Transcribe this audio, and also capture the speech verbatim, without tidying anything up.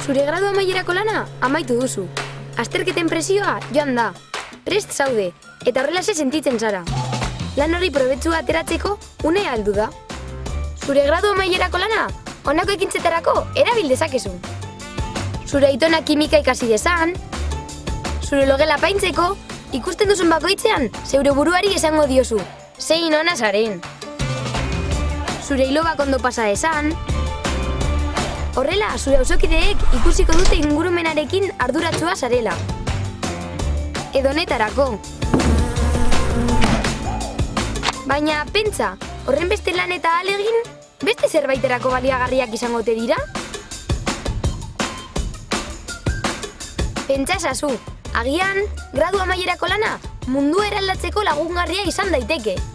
Zure gradu amaierako lana amaitu duzu. Azterketen presioa joan da. Prest zaude, eta horrelaxe sentitzen zara. Lan hori probetxua ateratzeko unea heldu da. Zure gradu amaierako lana honako ekintzetarako erabil dezakezu. Zure aitona kimika ikasi dezan, zure logela paintzeko, ikusten duzun bakoitzean, zeure buruari esango diozu, zein ona zaren. Zure hilobak ondo pasa dezan, horrela, zure auzokideek ikusiko dute ingurumenarekin arduratsua zarela. Edo honetarako. Baina, pentsa, horren beste lan eta ahalegin, beste zerbaiterako baliagarriak izango ote dira? Pentsa ezazu, agian, gradu amaierako lana mundua eraldatzeko lagungarria izan daiteke.